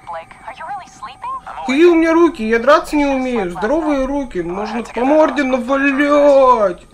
Какие у меня руки? Я драться не умею. Здоровые руки. Можно по морде навалять.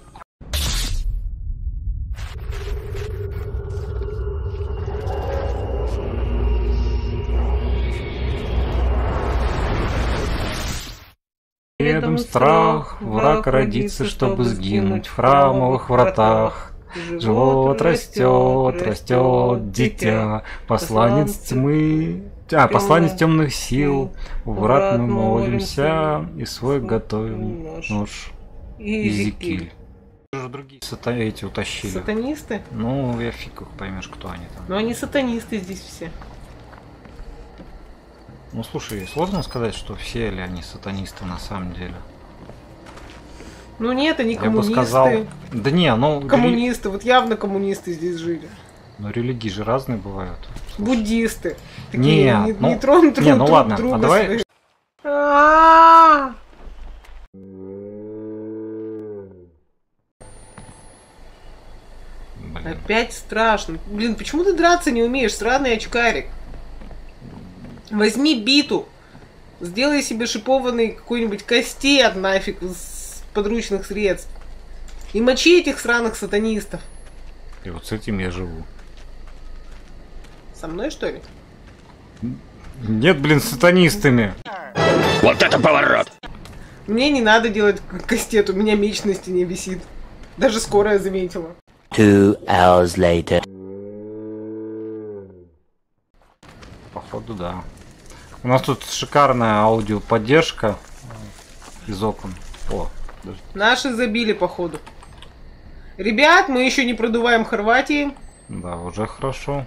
Рядом страх, враг родится, чтобы сгинуть в храмовых вратах. Живот растет, растет дитя, посланец тьмы, посланец темных сил. У врат мы молимся и свой готовим нож. Иезекииль. Другие эти утащили. Сатанисты? Ну, я фиг их поймешь, кто они там. Ну, они сатанисты здесь все. Ну, слушай, сложно сказать, что все ли они сатанисты на самом деле. Ну нет, они коммунисты. Я бы сказал... Да не, ну... Коммунисты, вот явно коммунисты здесь жили. Но религии же разные бывают. Слушай. Буддисты. Такие, нет, не тронут друг ну ладно, друга. а давай... Опять страшно. Блин, почему ты драться не умеешь, сраный очкарик? Возьми биту, сделай себе шипованный какой-нибудь кастет нафиг из подручных средств. И мочи этих сраных сатанистов. И вот с этим я живу. Со мной, что ли? Нет, блин, с сатанистами. Вот это поворот! Мне не надо делать кастет, у меня меч на стене висит. Даже скорая заметила. 2 hours later. Походу, да. У нас тут шикарная аудиоподдержка из окон. О, даже. Наши забили, походу. Ребят, мы еще не продуваем Хорватии. Да, уже хорошо.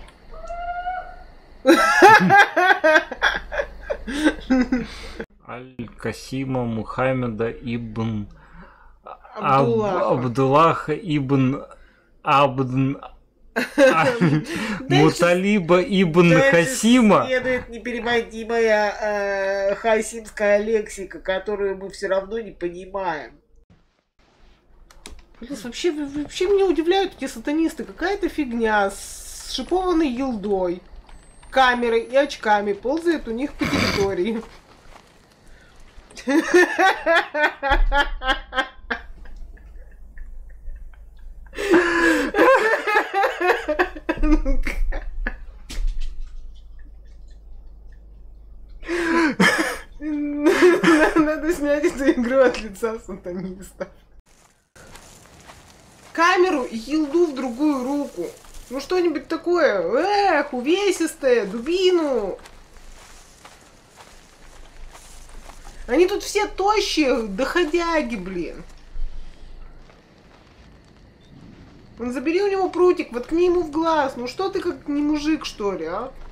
Аль-Касима Мухаммеда ибн Абдуллаха ибн Абдн Муталиба ибн Хасима. Следует непереводимая хасимская лексика, которую мы все равно не понимаем. Вообще меня удивляют эти сатанисты. Какая-то фигня с шипованной елдой, камерой и очками ползает у них по территории. Надо снять эту игру от лица сатаниста. Камеру и елду в другую руку. Ну что-нибудь такое. Эх, увесистое, дубину. Они тут все тощие, доходяги, блин. Забери у него прутик, воткни ему в глаз. Ну что ты как не мужик, что ли, а?